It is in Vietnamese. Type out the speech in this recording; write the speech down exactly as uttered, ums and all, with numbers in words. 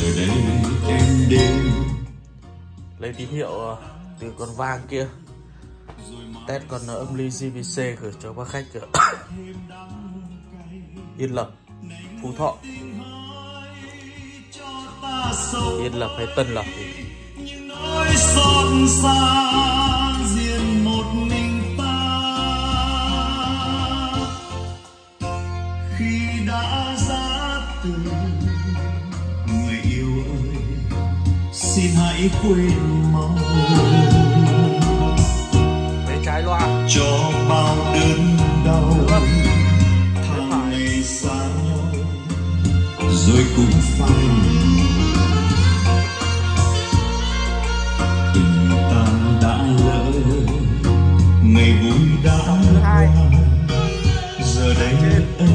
giờ đây em đến lấy tín hiệu từ con vang kia, test con âm ly giê vê xê gửi cho bác khách ở Yên Lập, Phú Thọ, Yên Lập hay Tân Lập thì nỗi xót xa riêng một mình ta khi đã ra từ. Người yêu ơi, xin hãy quên mau mấy trái loa cho bao đớn đau tháng ngày xa nhau rồi cùng phai. Tình ta đã lỡ, ngày vui đã qua, giờ đây em